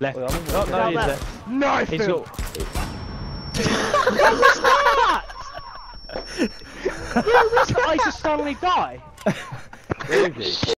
Left. Wait, Oh, no, he's left. Nice! He's got... What was that? Yo, this guy just suddenly die. Where is he?